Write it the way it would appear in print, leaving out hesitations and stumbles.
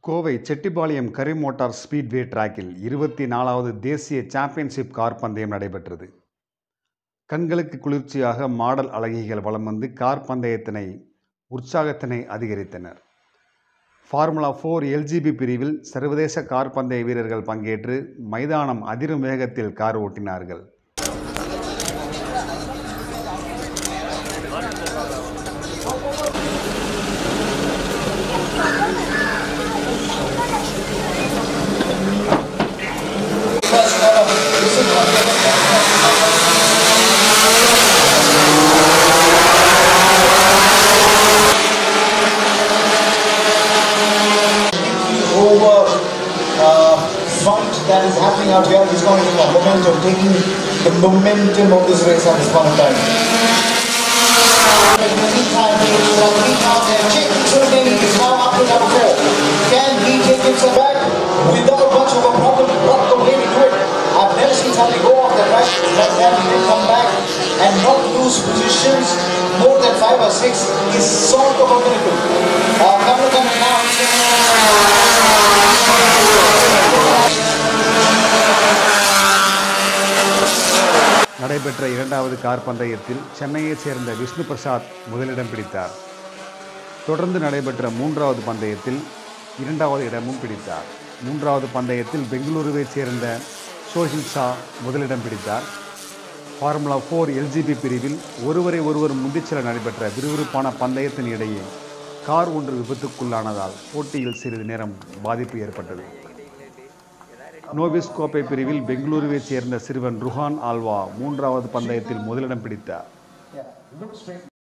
Kovai Chettipalayam Kari motor speedway டிராக்கில் 24வது தேசிய சாம்பியன்ஷிப் கார் பந்தயம் நடைபெற்றது. கண்களுக்கு குளிர்ச்சியாக மாடல் அழகிகள் வலம் வந்து கார் பந்தயத்தினை உற்சாகத்தினை அதிகரித்தனர். Formula4LGB பிரிவில் சர்வதேச கார் பந்தய வீரர்கள் பங்கேற்று மைதானம் அதிரும் வேகத்தில் கார் ஓட்டினார்கள். Fight that is happening out here is going to be a momentum, taking the momentum of this race at this point in time. In the meantime, is now up to number 4. Can he take himself back without much of a problem? Not the way to do it. I've never seen somebody go off the track like that. He will come back and not lose positions more than 5 or 6 is sort of a miracle. Coming now. நடைபெற்ற இரண்டாவது car பந்தயத்தில் சென்னையைச் சேர்ந்த விஷ்ணு பிரசாத் முதலிடம் பிடித்தார். தொடர்ந்து நடைபெற்ற மூன்றாவது பந்தயத்தில் இரண்டாவது இடமும் பிடித்தார். மூன்றாவது பந்தயத்தில் பெங்களூருவைச் சேர்ந்த சோஹில் ஷா முதலிடம் பிடித்தார். Formula4LGB பிரிவில் ஒருவரை ஒருவர் முந்திச்செல்ல நடைபெற்ற விறுவிறுப்பான பந்தயத்தின் இடையே கார் ஒன்று விபத்துக்குள்ளானதால் போட்டியில் சிறிது நேரம் பாதிப்பு ஏற்பட்டது. நோவிஸ் கோப்பை பிரிவில் பெங்களூருவைச் சேர்ந்த சிறுவன் ருஹான் ஆல்வா மூன்றாவது பந்தயத்தில் முதலிடம் பிடித்தார்.